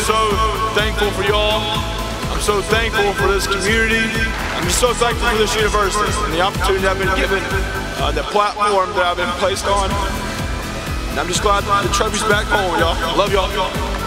so thankful for y'all. I'm so thankful for this community. I'm just so thankful for this university and the opportunity I've been given, the platform that I've been placed on. And I'm just glad the trophy's back home, y'all. Love y'all.